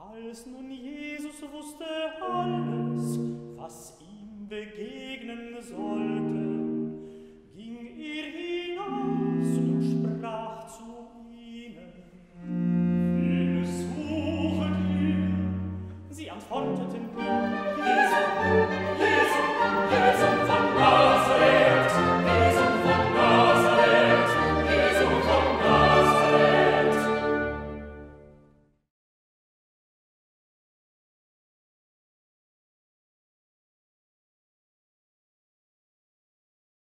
Als nun Jesus wusste alles, was ihm begegnen sollte,